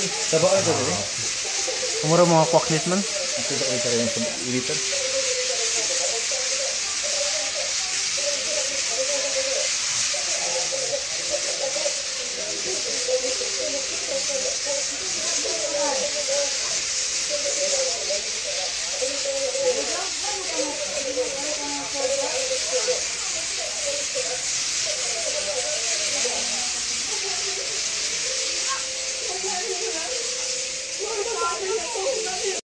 Sabak ito dali. Umuro mga kwaknit man. Ito sa ilitan.